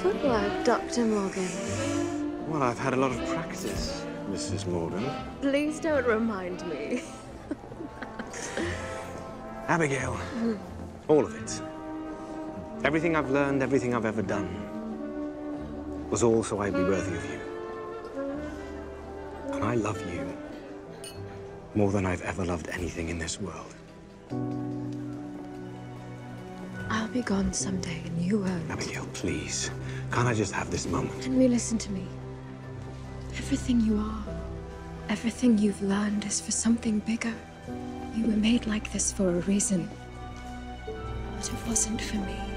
footwork, Dr. Morgan. Well, I've had a lot of practice, Mrs. Morgan. Please don't remind me. Abigail, all of it. Everything I've learned, everything I've ever done, was all so I'd be worthy of you. And I love you more than I've ever loved anything in this world. I'll be gone someday, and you won't. Abigail, please. Can't I just have this moment? Henry, listen to me. Everything you are, everything you've learned is for something bigger. You were made like this for a reason. But it wasn't for me.